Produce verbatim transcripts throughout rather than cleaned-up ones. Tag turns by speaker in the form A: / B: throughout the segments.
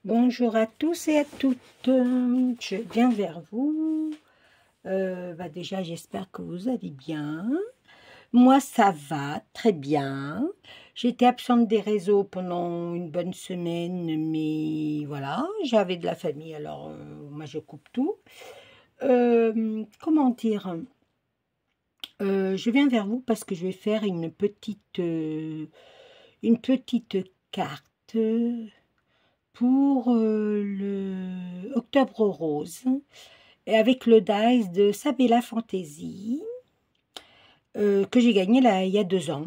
A: Bonjour à tous et à toutes, je viens vers vous. Euh, bah déjà, j'espère que vous allez bien. Moi, ça va très bien. J'étais absente des réseaux pendant une bonne semaine, mais voilà, j'avais de la famille, alors euh, moi, je coupe tout. Euh, comment dire Euh, Je viens vers vous parce que je vais faire une petite, euh, une petite carte pour euh, le Octobre Rose. Et avec le dice de Sabella Fantasy, euh, que j'ai gagné là, il y a deux ans,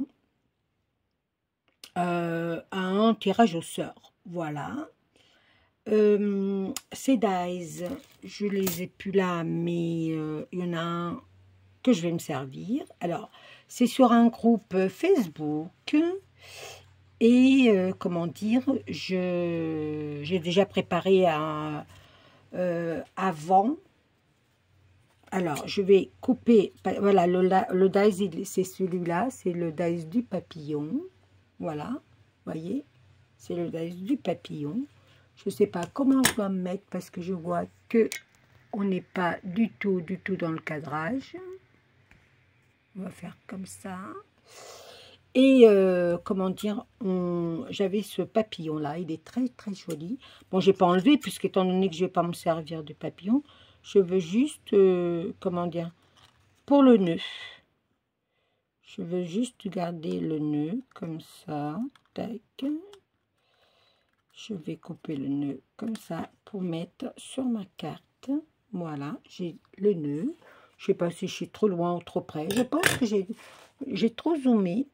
A: euh, à un tirage au sort. Voilà. Euh, ces dice, je les ai plus là, mais euh, il y en a un que je vais me servir. Alors, c'est sur un groupe Facebook. Et euh, comment dire, je j'ai déjà préparé un, euh, avant. Alors, je vais couper, voilà, le, le dice, c'est celui-là, c'est le dice du papillon. Voilà, voyez, c'est le dice du papillon. Je ne sais pas comment je dois me mettre parce que je vois que on n'est pas du tout, du tout dans le cadrage. On va faire comme ça. Et euh, comment dire, j'avais ce papillon-là, il est très, très joli. Bon, je n'ai pas enlevé puisqu'étant donné que je ne vais pas me servir de papillon, je veux juste, euh, comment dire, pour le nœud, je veux juste garder le nœud comme ça. Tac. Je vais couper le nœud comme ça pour mettre sur ma carte. Voilà, j'ai le nœud. Je ne sais pas si je suis trop loin ou trop près. Je pense que j'ai trop zoomé.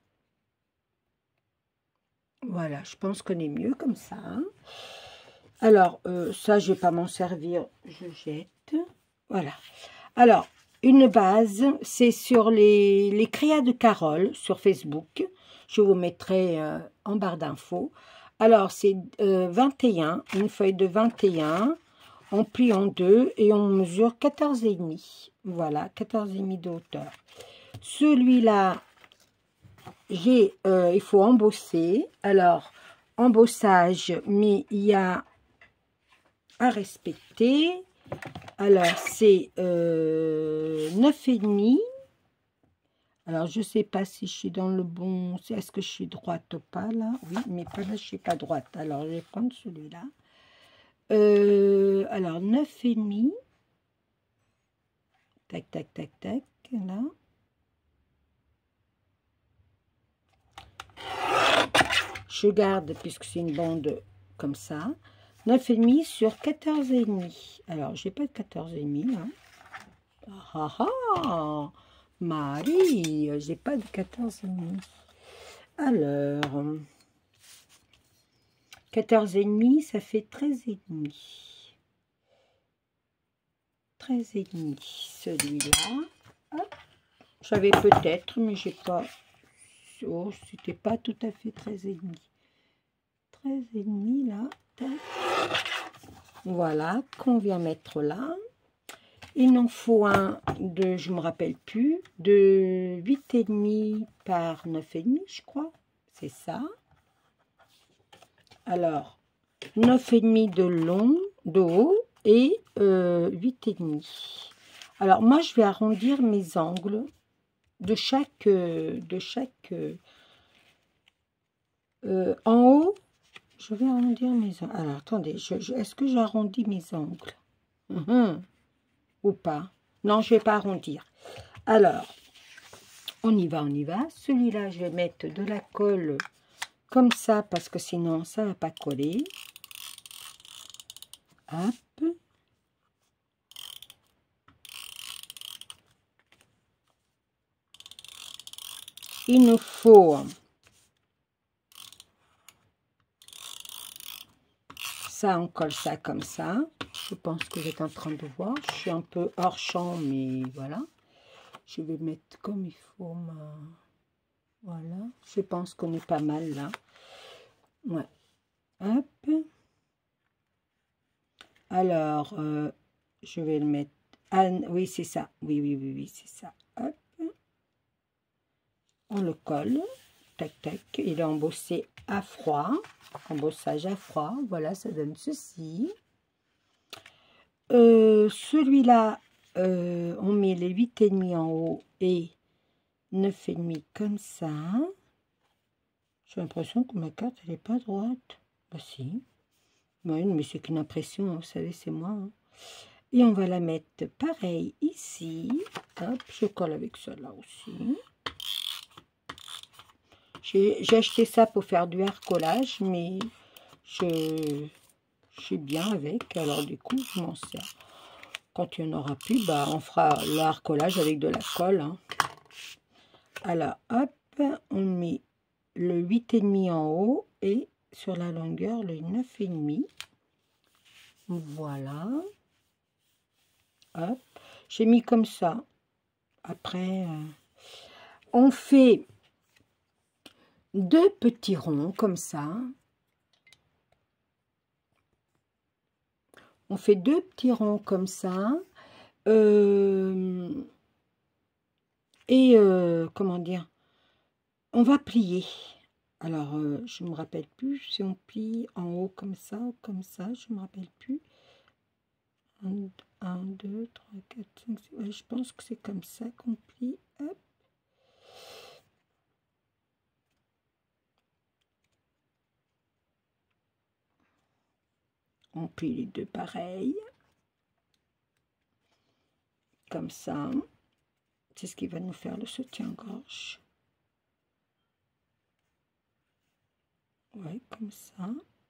A: Voilà, je pense qu'on est mieux comme ça. Alors, euh, ça, je ne vais pas m'en servir. Je jette. Voilà. Alors, une base, c'est sur les, les créas de Carole sur Facebook. Je vous mettrai euh, en barre d'infos. Alors, c'est euh, vingt et un, une feuille de vingt et un. On plie en deux et on mesure quatorze et demi. Voilà, quatorze et demi de hauteur. Celui-là, j'ai, euh, il faut embosser. Alors, embossage, mais il y a à respecter. Alors, c'est euh, neuf et demi. Alors, je ne sais pas si je suis dans le bon... Est-ce que je suis droite ou pas, là? Oui, mais pas là, je ne suis pas droite. Alors, je vais prendre celui-là. Euh, alors, neuf et demi. Tac, tac, tac, tac. Là. Je garde, puisque c'est une bande comme ça. neuf et demi sur quatorze et demi. Alors, je n'ai pas de quatorze et demi, là. Ah ah ah Marie, j'ai pas de quatorze et demi. Alors, quatorze et demi, ça fait treize et demi. treize et demi, celui-là. J'avais peut-être, mais j'ai pas... Oh, c'était pas tout à fait treize et demi. treize et demi, là. Voilà, qu'on vient mettre là. Il en faut un de, je me rappelle plus, de huit et demi par neuf et demi, je crois. C'est ça. Alors, neuf et demi de long, de haut et euh, huit et demi. Alors, moi, je vais arrondir mes angles de chaque... De chaque euh, en haut, je vais arrondir mes angles. Alors, attendez, je, je, est-ce que j'arrondis mes angles mmh. Ou pas? Non, je ne vais pas arrondir. Alors, on y va, on y va. Celui-là, je vais mettre de la colle comme ça, parce que sinon, ça ne va pas coller. Hop. Il nous faut ça, on colle ça comme ça. Je pense que vous êtes en train de voir. Je suis un peu hors champ, mais voilà. Je vais mettre comme il faut ma... Voilà. Je pense qu'on est pas mal là. Ouais. Hop. Alors, euh, je vais le mettre... Ah, oui, c'est ça. Oui, oui, oui, oui, c'est ça. Hop. On le colle. tac, tac. Il est embossé à froid. Embossage à froid. Voilà, ça donne ceci. Euh, Celui-là, euh, on met les huit et demi en haut et neuf et demi comme ça. J'ai l'impression que ma carte, elle n'est pas droite. Bah si. Oui, mais c'est qu'une impression, hein, vous savez, c'est moi. Hein. Et on va la mettre pareil ici. Hop, je colle avec cela aussi. J'ai acheté ça pour faire du hair collage, mais je, je suis bien avec. Alors du coup, je m'en sers. Quand il n'y en aura plus, bah, on fera le hair collage avec de la colle. Hein. Alors, hop, on met le huit et demi en haut et sur la longueur, le neuf et demi. Voilà. Hop, j'ai mis comme ça. Après, euh, on fait deux petits ronds comme ça. On fait deux petits ronds comme ça. Euh, et euh, comment dire, on va plier. Alors, euh, je ne me rappelle plus si on plie en haut comme ça ou comme ça. Je ne me rappelle plus. un, deux, trois, quatre, cinq, six. Ouais, je pense que c'est comme ça qu'on plie. Hop. On plie les deux pareils. Comme ça. C'est ce qui va nous faire le soutien-gorge. Ouais, comme ça.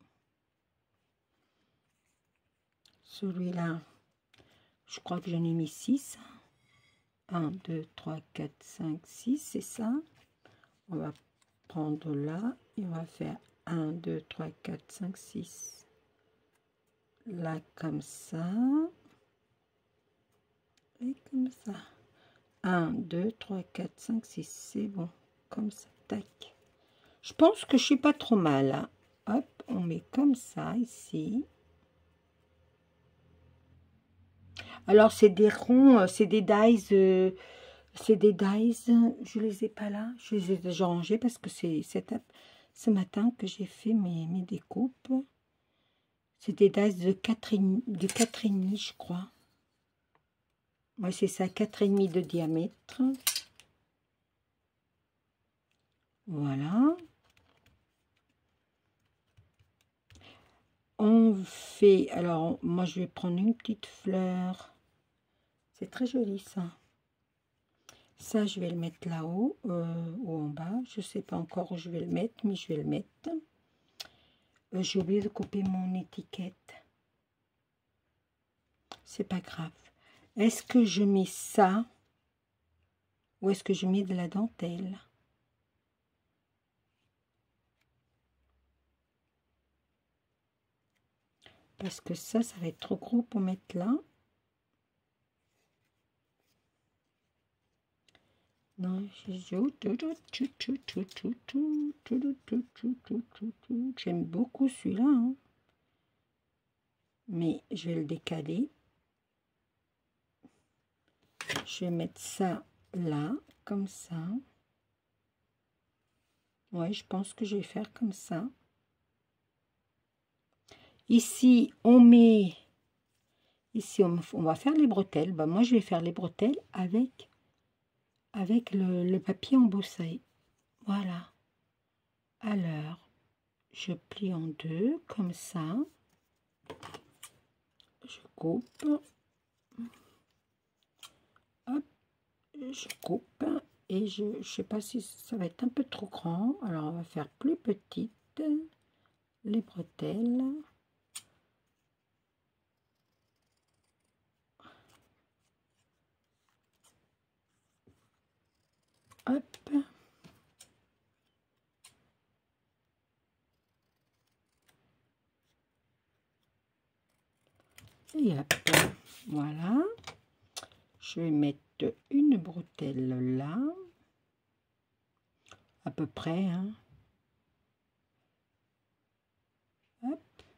A: Celui-là, je crois que j'en ai mis six. un, deux, trois, quatre, cinq, six, c'est ça. On va prendre là et on va faire un, deux, trois, quatre, cinq, six. Là, comme ça. Et comme ça. un, deux, trois, quatre, cinq, six. C'est bon. Comme ça. Tac. Je pense que je suis pas trop mal. Hein. Hop, on met comme ça ici. Alors, c'est des ronds, c'est des dies, euh, c'est des dies, je les ai pas là, je les ai déjà rangés parce que c'est ce matin que j'ai fait mes, mes découpes. C'est des dies de quatre virgule cinq, de quatre virgule cinq, je crois. Ouais, c'est ça, quatre virgule cinq de diamètre. Voilà. On fait, alors, moi je vais prendre une petite fleur. C'est très joli ça. Ça, je vais le mettre là-haut euh, ou en bas. Je ne sais pas encore où je vais le mettre, mais je vais le mettre. Euh, J'ai oublié de couper mon étiquette. C'est pas grave. Est-ce que je mets ça ou est-ce que je mets de la dentelle? Parce que ça, ça va être trop gros pour mettre là. Non, j'aime beaucoup celui-là. Hein. Mais je vais le décaler. Je vais mettre ça là, comme ça. Ouais, je pense que je vais faire comme ça. Ici, on met... Ici, on, on va faire les bretelles. Ben, moi, je vais faire les bretelles avec, avec le, le papier embossé. Voilà. Alors, je plie en deux, comme ça. Je coupe. Hop, je coupe. Et je ne sais pas si ça va être un peu trop grand. Alors, on va faire plus petite les bretelles. Hop. Et hop. Voilà. Je vais mettre une bretelle là. À peu près. Hein. Hop.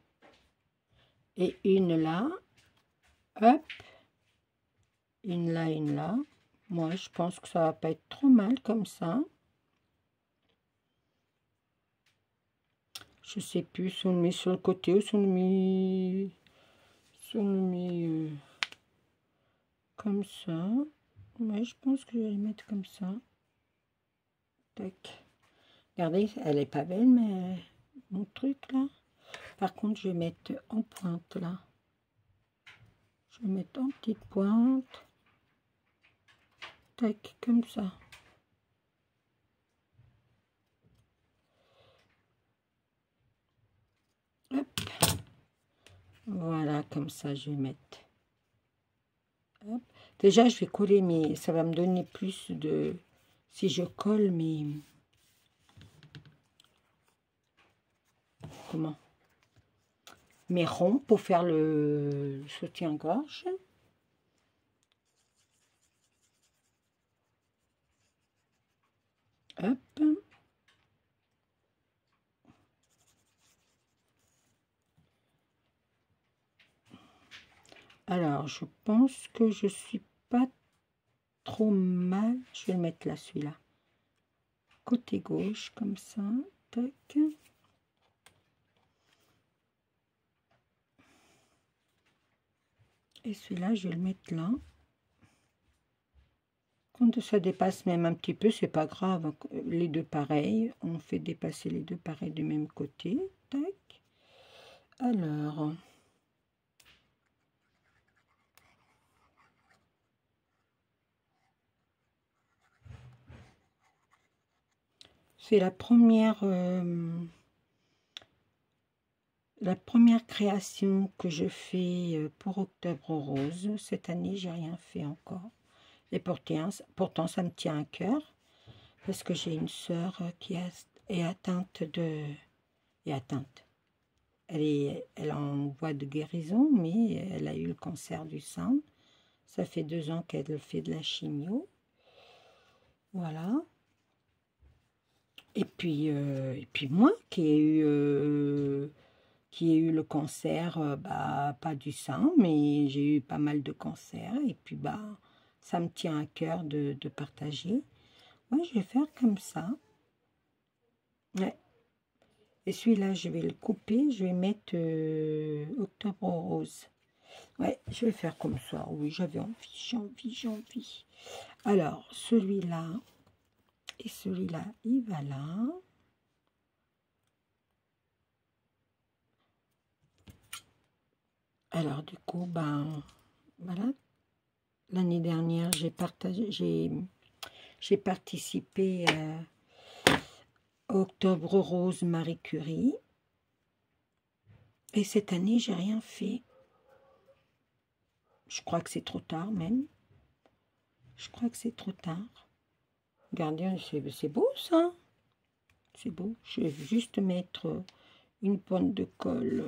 A: Et une là. Hop. Une là, une là. Moi, je pense que ça va pas être trop mal comme ça. Je sais plus si on le met sur le côté ou si on le met, si on le met euh, comme ça. Ouais, je pense que je vais le mettre comme ça. Tac. Regardez, elle est pas belle, mais mon truc là. Par contre, je vais mettre en pointe là. Je vais mettre en petite pointe. Tac, comme ça. Hop. Voilà, comme ça, je vais mettre. Hop. Déjà, je vais coller, mais ça va me donner plus de... Si je colle, mes... Comment? Mes ronds pour faire le soutien-gorge. Hop. Alors, je pense que je suis pas trop mal. Je vais le mettre là, celui-là. Côté gauche, comme ça. Tac. Et celui-là, je vais le mettre là. Quand ça dépasse même un petit peu, c'est pas grave. Les deux pareils. On fait dépasser les deux pareils du même côté. Tac. Alors... C'est la première, euh, la première création que je fais pour Octobre Rose. Cette année, j'ai rien fait encore. Et pourtant, pourtant, ça me tient à cœur. Parce que j'ai une sœur qui est atteinte de... est atteinte. Elle est, elle est en voie de guérison, mais elle a eu le cancer du sein. Ça fait deux ans qu'elle fait de la chimio. Voilà. Et puis, euh, et puis moi, qui ai eu, euh, qui ai eu le cancer, euh, bah, pas du sein, mais j'ai eu pas mal de cancers. Et puis, bah, ça me tient à cœur de, de partager. Ouais, je vais faire comme ça. Ouais. Et celui-là, je vais le couper. Je vais mettre euh, Octobre Rose. Ouais, je vais faire comme ça. Oui, j'avais envie, j'ai envie, j'ai envie. Alors, celui-là et celui-là, il va là. Alors, du coup, ben, voilà. L'année dernière, j'ai partagé, j'ai, j'ai participé euh, à Octobre Rose Marie Curie. Et cette année, j'ai rien fait. Je crois que c'est trop tard même. Je crois que c'est trop tard. Regardez, c'est beau ça. C'est beau. Je vais juste mettre une pointe de colle.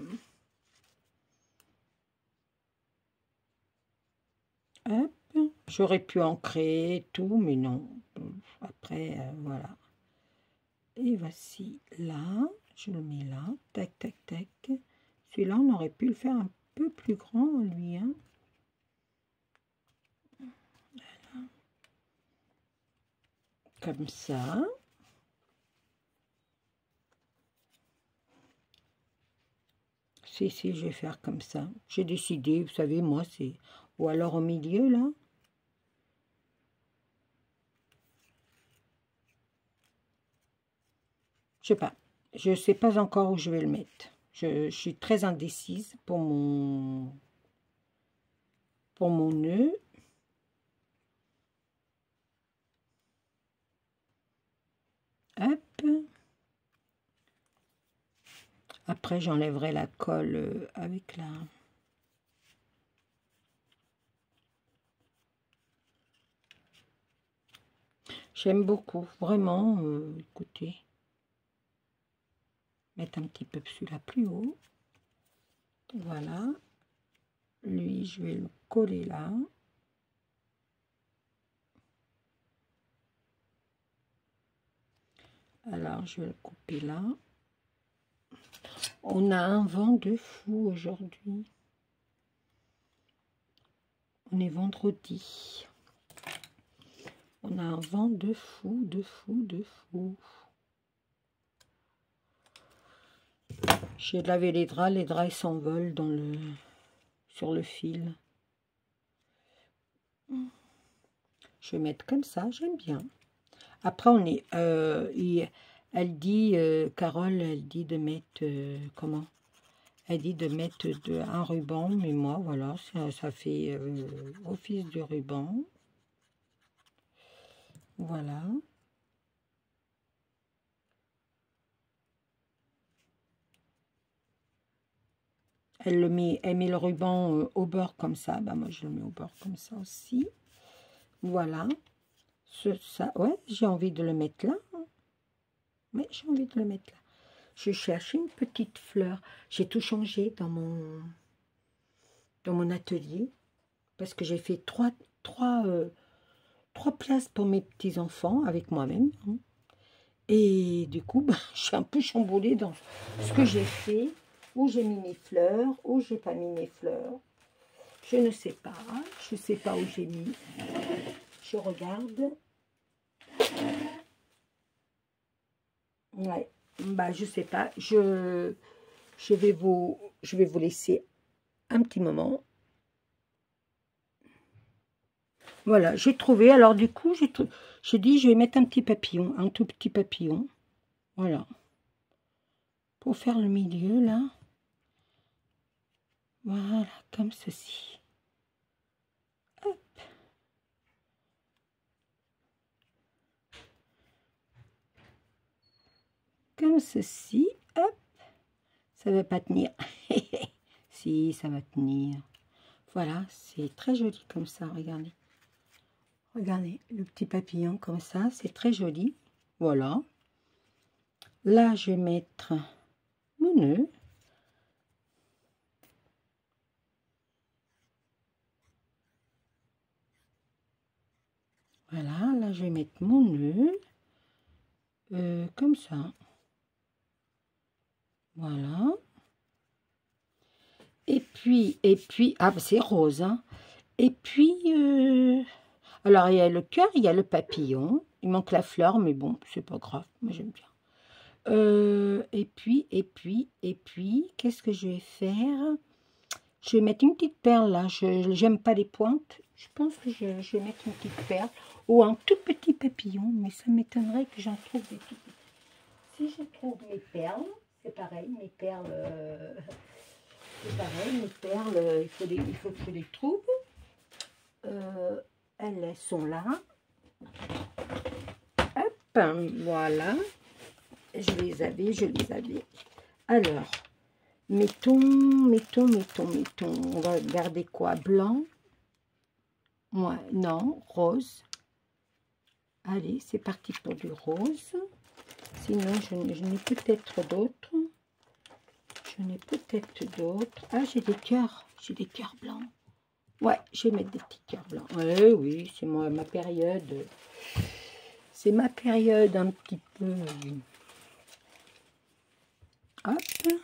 A: Hop. J'aurais pu en créer tout, mais non. Après, euh, voilà. Et voici là. Je le mets là. Tac, tac, tac. Celui-là, on aurait pu le faire un peu plus grand, lui. Hein. Voilà. Comme ça. Si, si, je vais faire comme ça. J'ai décidé, vous savez, moi, c'est... Ou alors au milieu, là. Je sais pas. Je sais pas encore où je vais le mettre. Je, je suis très indécise pour mon... pour mon nœud. Hop. Après, j'enlèverai la colle avec la... J'aime beaucoup, vraiment, euh, écoutez. Mettre un petit peu celui-là plus haut. Voilà. Lui, je vais le coller là. Alors, je vais le couper là. On a un vent de fou aujourd'hui. On est vendredi. On a un vent de fou, de fou, de fou. J'ai lavé les draps, les draps s'envolent dans le sur le fil. Je vais mettre comme ça, j'aime bien. Après, on est, euh, il, elle dit, euh, Carole, elle dit de mettre, euh, comment? Elle dit de mettre de, un ruban, mais moi, voilà, ça, ça fait euh, office du ruban. Voilà. Elle, le met, elle met le ruban euh, au beurre comme ça. Bah, moi, je le mets au beurre comme ça aussi. Voilà. Ce, ça, ouais, j'ai envie de le mettre là. Mais j'ai envie de le mettre là. Je cherche une petite fleur. J'ai tout changé dans mon, dans mon atelier. Parce que j'ai fait trois, trois, euh, trois places pour mes petits-enfants avec moi-même. Hein. Et du coup, bah, je suis un peu chamboulée dans ce que j'ai fait. Où j'ai mis mes fleurs, où j'ai pas mis mes fleurs. Je ne sais pas. Je ne sais pas où j'ai mis. Je regarde. Ouais. Bah, je sais pas. Je, je, vais vous, je vais vous laisser un petit moment. Voilà, j'ai trouvé. Alors, du coup, j'ai dit, je vais mettre un petit papillon. Un tout petit papillon. Voilà. Pour faire le milieu, là. Voilà, comme ceci. Hop. Comme ceci. Hop. Ça ne va pas tenir. Si, ça va tenir. Voilà, c'est très joli comme ça, regardez. Regardez, le petit papillon comme ça, c'est très joli. Voilà. Là, je vais mettre mon nœud. Voilà, là, je vais mettre mon nœud. Euh, comme ça. Voilà. Et puis, et puis, ah, c'est rose, hein. Et puis, euh, alors, il y a le cœur, il y a le papillon. Il manque la fleur, mais bon, c'est pas grave. Moi, j'aime bien. Euh, et puis, et puis, et puis, qu'est-ce que je vais faire? Je vais mettre une petite perle, là. Je n'aime pas les pointes. Je pense que je, je vais mettre une petite perle. Ou un tout petit papillon, mais ça m'étonnerait que j'en trouve des tout petits. Si je trouve mes perles, c'est pareil, mes perles... Euh, c'est pareil, mes perles, il faut, les, il faut que je les trouve. Euh, elles sont là. Hop, voilà. Je les avais, je les avais. Alors, mettons, mettons, mettons, mettons. On va garder quoi? Blanc? Ouais, non, rose. Allez, c'est parti pour du rose. Sinon, je, je n'ai peut-être d'autres. Je n'ai peut-être d'autres. Ah, j'ai des cœurs. J'ai des cœurs blancs. Ouais, je vais mettre des petits cœurs blancs. Ouais, oui, c'est moi ma période. C'est ma période un petit peu. Hop.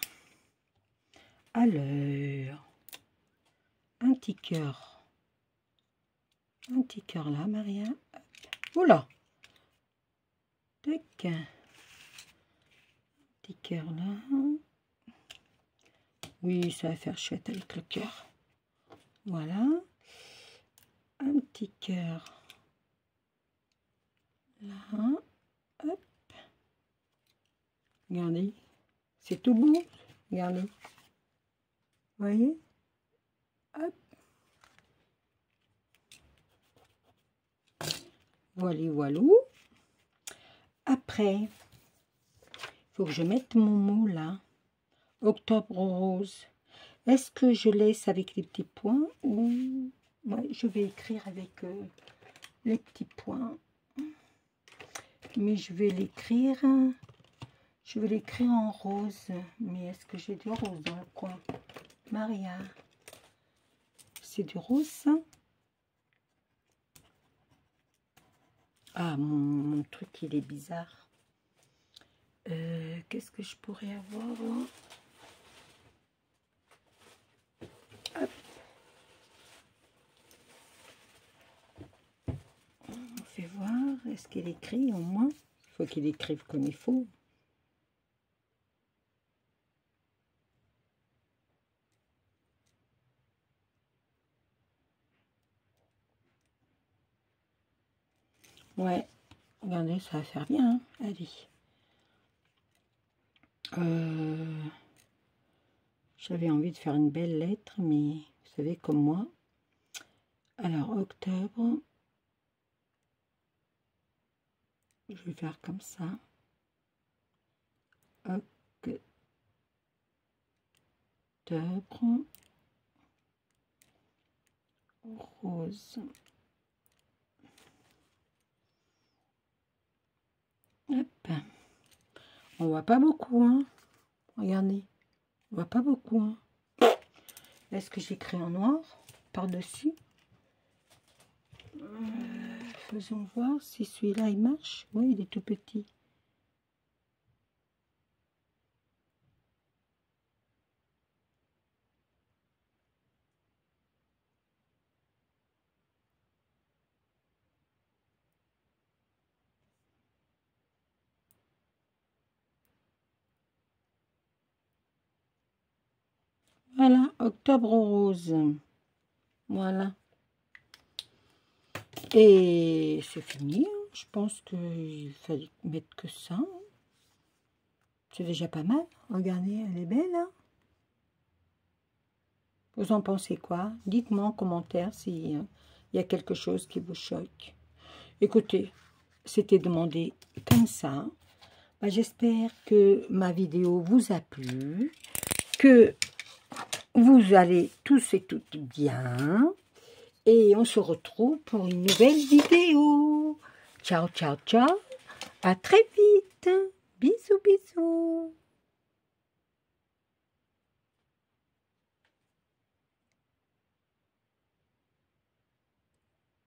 A: Alors, un petit cœur. Un petit cœur là, Maria. Oula. Tac. Un petit cœur là. Oui, ça va faire chouette avec le cœur. Voilà. Un petit cœur. Là. Hop. Regardez. C'est tout beau. Regardez. Vous voyez? Hop. Voilà, voilà. Après, il faut que je mette mon mot là. Octobre rose. Est-ce que je laisse avec les petits points ou ouais, je vais écrire avec euh, les petits points. Mais je vais l'écrire. Je vais l'écrire en rose. Mais est-ce que j'ai du rose dans le coin? Maria. C'est du rose ça? Ah, mon, mon truc, il est bizarre. Euh, Qu'est-ce que je pourrais avoir là? Hop. On fait voir. Est-ce qu'il écrit au moins? Il faut qu'il écrive comme il faut. Ouais, regardez, ça va faire bien. Hein. Allez. Euh, J'avais envie de faire une belle lettre, mais vous savez, comme moi. Alors, octobre. Je vais faire comme ça. Octobre. Rose. Hop. On voit pas beaucoup, hein. Regardez. On voit pas beaucoup, hein. Est-ce que j'écris en noir par-dessus? euh, Faisons voir si celui-là il marche. Oui, il est tout petit. Voilà, octobre rose. Voilà. Et c'est fini. Hein. Je pense qu'il fallait mettre que ça. Hein. C'est déjà pas mal. Regardez, elle est belle. Hein. Vous en pensez quoi? Dites-moi en commentaire s'il euh, y a quelque chose qui vous choque. Écoutez, c'était demandé comme ça. Ben, j'espère que ma vidéo vous a plu. Que vous allez tous et toutes bien. Et on se retrouve pour une nouvelle vidéo. Ciao, ciao, ciao. À très vite. Bisous, bisous.